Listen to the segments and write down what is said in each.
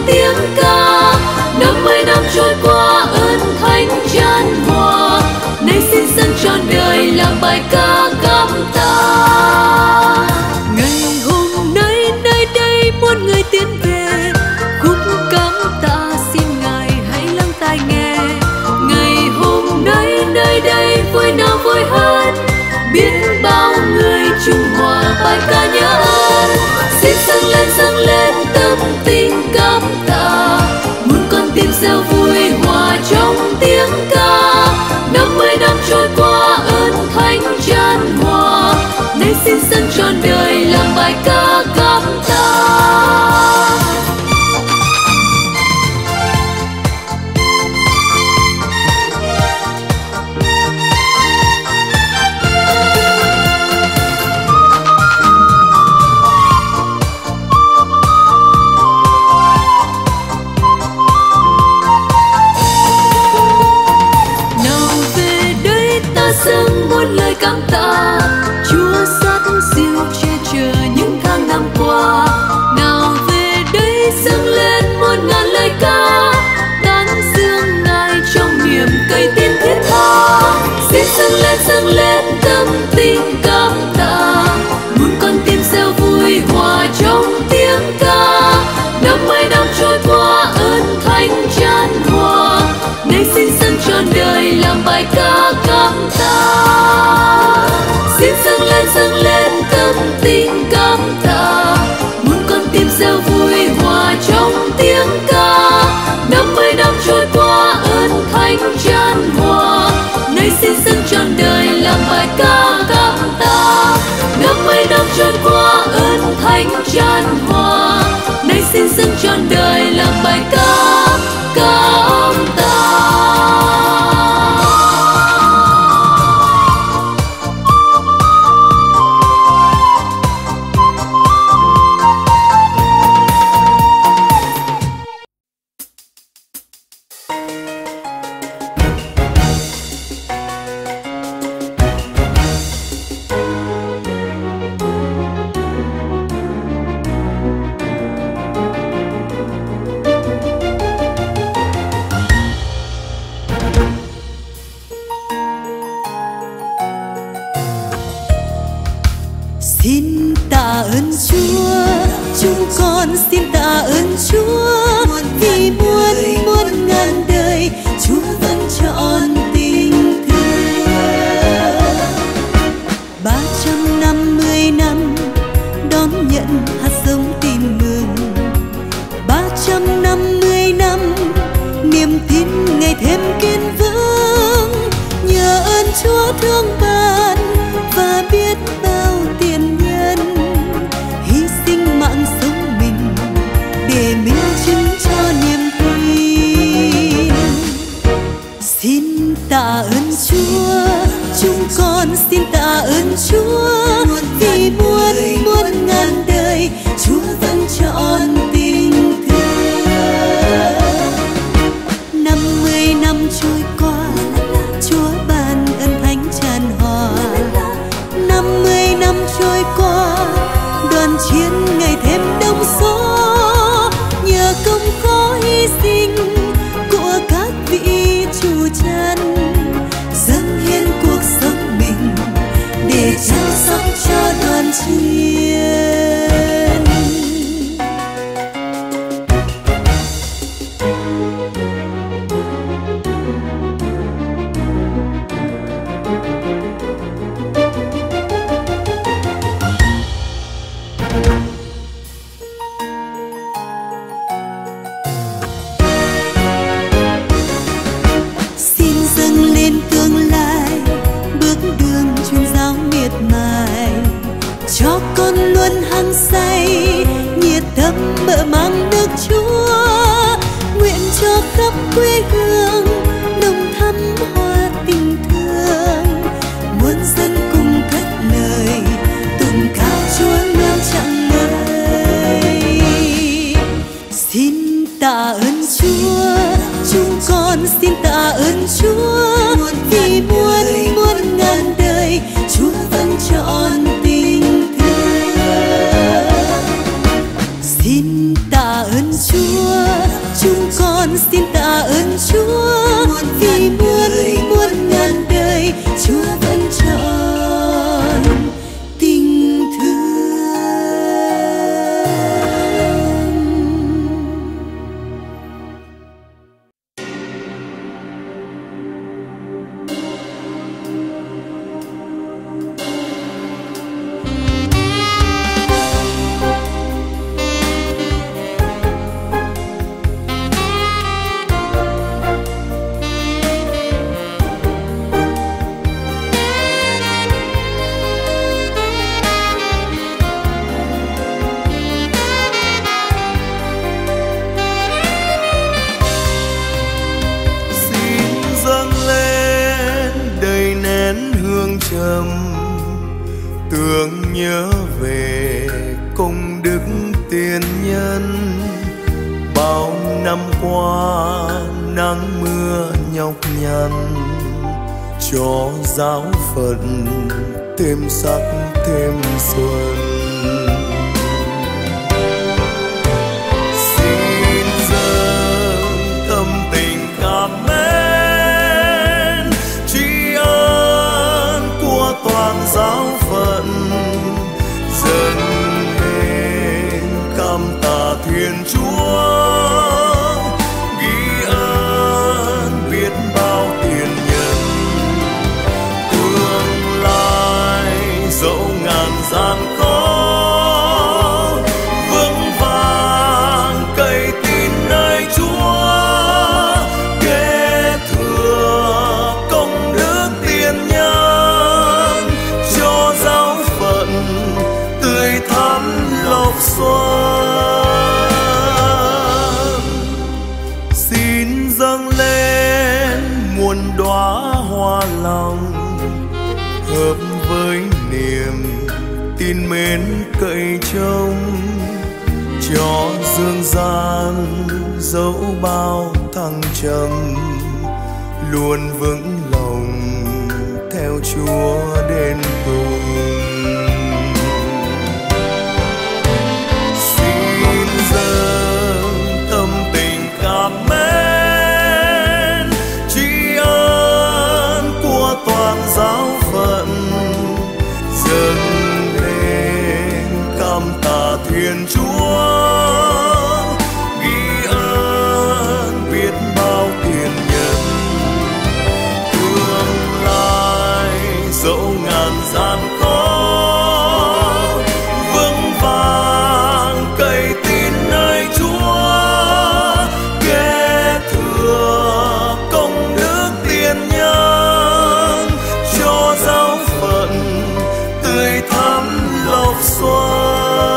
tiếng ca. 50 năm trôi qua ơn thánh chan hòa, nay xin dâng trọn đời làm bài ca cảm tạ. Ngày hôm nay nơi đây muôn người tiến về, khúc cảm tạ xin Ngài hãy lắng tai nghe. Ngày hôm nay nơi đây vui nào vui hơn, biết bao người chung hòa bài ca nhớ ơn. Xin dâng lên tâm tình cảm tạ, muôn con tim reo vui hòa trong tiếng ca. 50 năm trôi qua ơn thánh chan hòa, nay xin dâng trọn đời làm bài ca cảm tạ. Dâng muôn lời cảm tạ, Chúa sát siêu che chở những tháng năm qua. Nào về đây dâng lên muôn ngàn lời ca, tán dương Ngài trong niềm cây tiên thiết tha. Xin dâng lên tâm tình cảm tạ, muôn con tim reo vui hòa trong tiếng ca. 50 năm trôi qua ơn thánh chan hòa, nay xin dâng trọn đời làm bài ca cảm tạ. Xin dâng lên tâm tình cảm tạ, muôn con tim reo vui hòa trong tiếng ca. 50 năm trôi qua ơn thánh chan hòa, nay xin dâng trọn đời làm bài ca cảm tạ. 50 năm trôi qua ơn thánh chan hòa, nay xin dâng trọn đời làm bài ca cảm tạ. Xin tạ ơn Chúa, chúng con xin tạ ơn Chúa, vì muôn ngàn đời Chúa vẫn trọn tình thương. 350 năm đón nhận hạt giống tin mừng, 350 năm niềm tin ngày thêm kiên vững. Nhờ ơn Chúa thương ban và biết bao tiền nhân hy sinh mạng sống mình để minh chứng cho niềm tin. Xin tạ ơn Chúa, chúng con xin tạ ơn Chúa, vì muôn ngàn đời Chúa vẫn trọn tình thương. 50 năm trôi qua Chúa ban ơn thánh chan hòa. 50 năm trôi qua đoàn chiến ngày thêm đông số, nhờ công khó hy sinh của các vị chủ trần dâng hiến cuộc sống mình để chăm sóc cho đoàn chiến. Cho con luôn hăng say nhiệt tâm mở mang nước Chúa, nguyện cho khắp quê hương nồng thắm hoa tình thương. Muôn dân cùng cất lời tụng ca Chúa luôn chẳng ngơi. Xin tạ ơn Chúa, chúng con xin tạ ơn Chúa, vì muôn ngàn đời Chúa vẫn trọn tình thương. Xin tạ ơn Chúa, chúng con xin tạ ơn Chúa vì muôn ngàn đời Chúa vẫn trọn tình thương. Tưởng nhớ về công đức tiền nhân, bao năm qua nắng mưa nhọc nhằn, cho giáo phận thêm sắc thêm xuân. Xin dâng tâm tình cảm mến tri ân của toàn giáo phận, dâng lên cảm tạ Thiên Chúa, ghi ơn biết bao tiền nhân. Tương lai dẫu ngàn gian khó, vững vàng cậy tin nơi Chúa, kế thừa công đức tiền nhân, cho giáo phận tươi thắm lộc xuân. Xin dâng lên muôn đóa hoa lòng, hợp với niềm tin mến cậy trông, cho dương gian dẫu bao thăng trầm, luôn vững lòng theo Chúa đến cùng. Xin dâng tâm tình cảm mến tri ân của toàn giáo phận, dâng lên cảm tạ Thiên Chúa, ghi ơn biết bao tiền nhân. Tương lai dẫu ngàn gian khó, vững vàng cậy tin nơi Chúa, kế thừa công đức tiền nhân, cho giáo phận tươi thắm lộc xuân.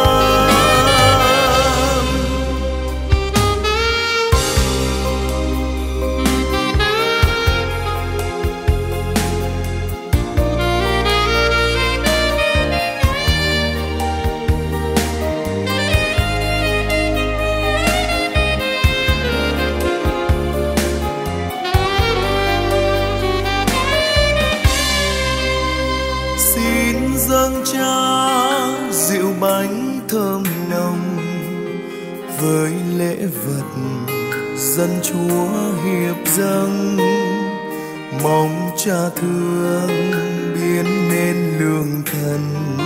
Xin dâng cha rượu bánh thơm nồng, với lễ vật dân Chúa hiệp dâng, mong cha thương biến nên lương thần,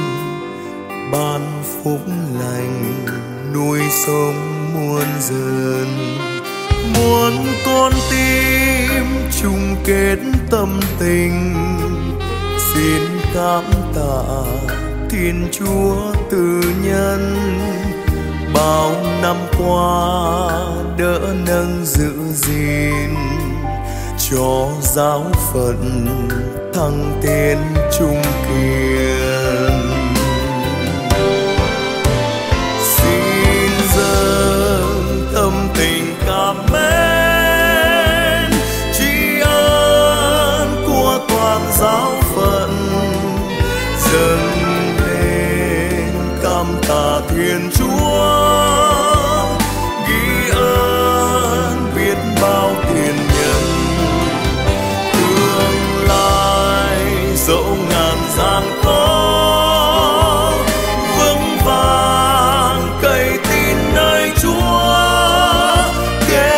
ban phúc lành nuôi sống muôn dân. Muôn con tim chung kết tâm tình, xin cảm tạ Thiên Chúa từ nhân, bao năm qua đỡ nâng giữ gìn, cho giáo phận thăng tiến trung kiên. Xin dâng tâm tình cảm mến tri ân của toàn giáo phận, dâng lên cảm tạ Thiên Chúa, ghi ơn biết bao tiền nhân. Tương lai dẫu ngàn gian khó, vững vàng cậy tin nơi Chúa, kế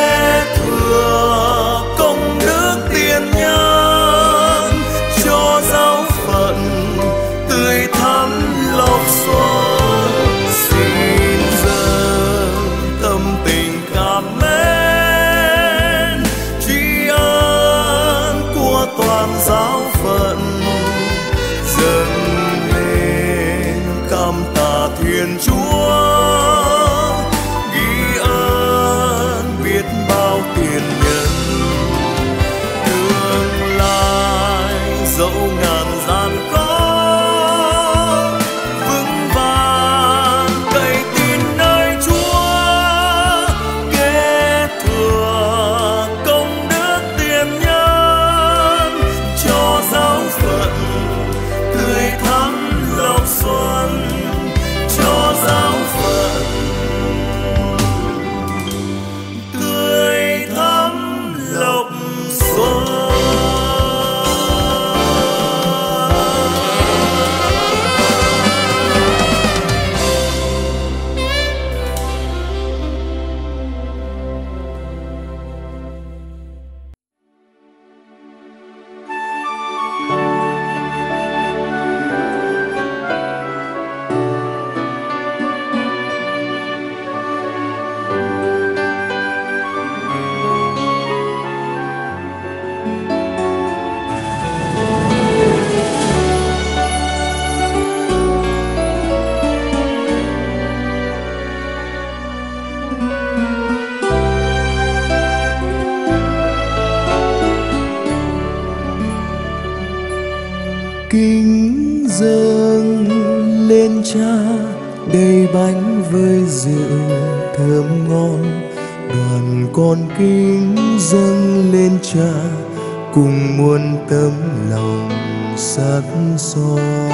cha đầy bánh với rượu thơm ngon, đoàn con kính dâng lên cha cùng muôn tấm lòng sắt son.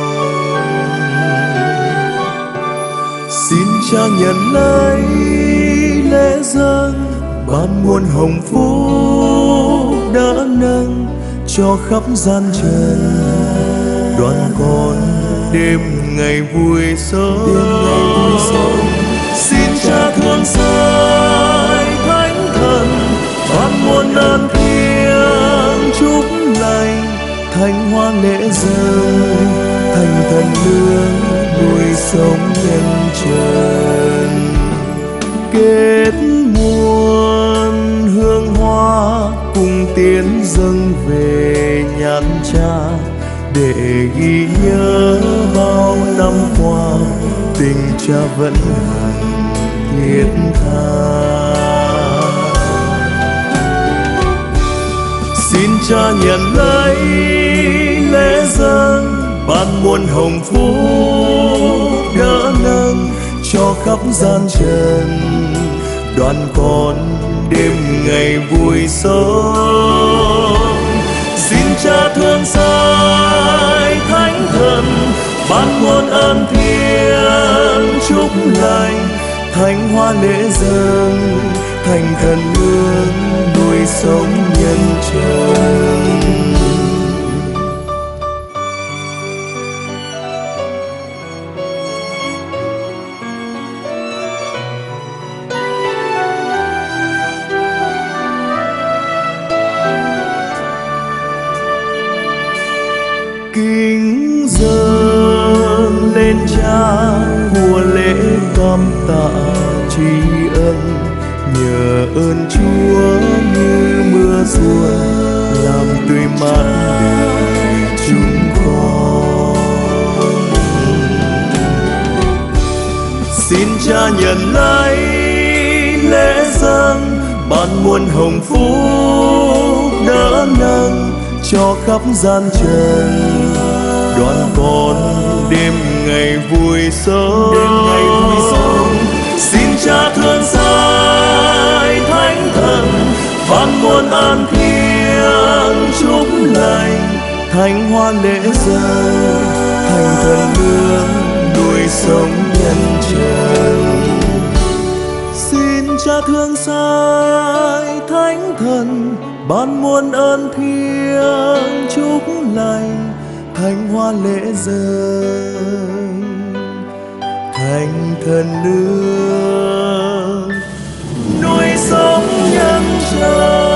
Xin cha nhận lấy lễ dâng ban muôn hồng phúc đã nâng cho khắp gian trần, đoàn con đêm ngày vui sống. Xin cha thương xót thánh thần ban muôn ơn thiêng chúc lành, thánh hoa lễ dâng thành thần lương nuôi sống nhân trần. Kết muôn hương hoa cùng tiến dâng về nhạc cha, để ghi nhớ bao năm qua tình cha vẫn hằng thiết tha. Xin cha nhận lấy lễ dâng ban muôn hồng phúc đỡ nâng cho khắp gian trần, đoàn con đêm ngày vui sống. Xin cha thương xót thánh thần ban muôn ơn thiêng chúc lành, thánh hoa lễ dâng thành thần nương nuôi sống nhân trần. Kính dâng lên cha của lễ cảm tạ tri ân, nhờ ơn Chúa như mưa xuân làm tươi mát đời chúng con. Xin cha nhận lấy lễ dâng ban muôn hồng phúc đỡ nâng cho khắp gian trần, đoàn con đêm ngày vui sống. Xin cha thương xót thánh thần ban muôn ơn thiêng chúc lành, thánh hoa lễ dâng thành thần nương nuôi sống nhân trần. Xin cha thương xót thánh thần ban muôn ơn thiêng chúc lành, thánh hoa lễ dâng thành thần nương nuôi sống nhân trần.